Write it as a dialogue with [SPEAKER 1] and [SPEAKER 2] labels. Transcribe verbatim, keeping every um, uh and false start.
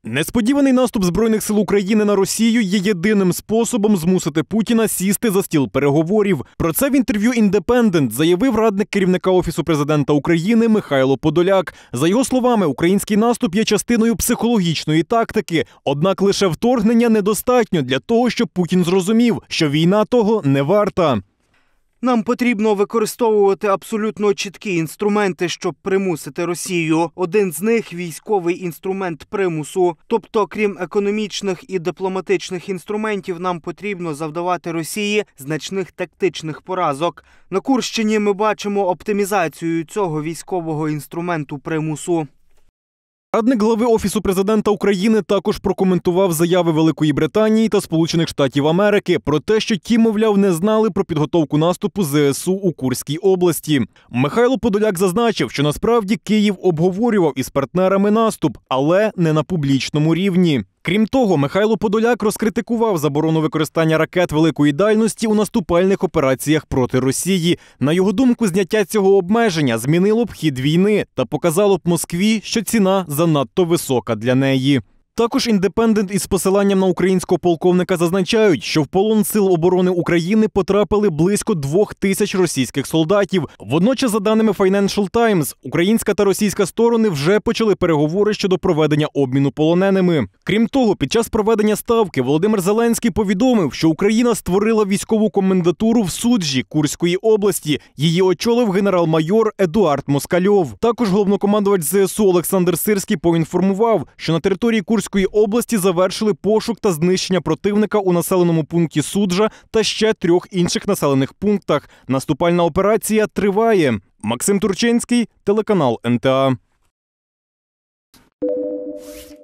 [SPEAKER 1] Несподіваний наступ Збройних сил України на Росію є єдиним способом змусити Путіна сісти за стіл переговорів. Про це в інтерв'ю «Індепендент» заявив радник керівника Офісу президента України Михайло Подоляк. За його словами, український наступ є частиною психологічної тактики, однак лише вторгнення недостатньо для того, щоб Путін зрозумів, що війна того не варта.
[SPEAKER 2] Нам потрібно використовувати абсолютно чіткі інструменти, щоб примусити Росію. Один з них – військовий інструмент примусу. Тобто, крім економічних і дипломатичних інструментів, нам потрібно завдавати Росії значних тактичних поразок. На Курщині ми бачимо оптимізацію цього військового інструменту примусу.
[SPEAKER 1] Радник глави Офісу президента України також прокоментував заяви Великої Британії та Сполучених Штатів Америки про те, що ті, мовляв, не знали про підготовку наступу зе ес у у Курській області. Михайло Подоляк зазначив, що насправді Київ обговорював із партнерами наступ, але не на публічному рівні. Крім того, Михайло Подоляк розкритикував заборону використання ракет великої дальності у наступальних операціях проти Росії. На його думку, зняття цього обмеження змінило б хід війни та показало б Москві, що ціна занадто висока для неї. Також «Індепендент» із посиланням на українського полковника зазначають, що в полон Сил оборони України потрапили близько двох тисяч російських солдатів. Водночас, за даними Financial Times, українська та російська сторони вже почали переговори щодо проведення обміну полоненими. Крім того, під час проведення ставки Володимир Зеленський повідомив, що Україна створила військову комендатуру в Суджі Курської області. Її очолив генерал-майор Едуард Москальов. Також головнокомандувач зе ес у Олександр Сирський поінформував, що на території Курської Курської області завершили пошук та знищення противника у населеному пункті Суджа та ще трьох інших населених пунктах. Наступальна операція триває. Максим Турчинський, телеканал ен те а.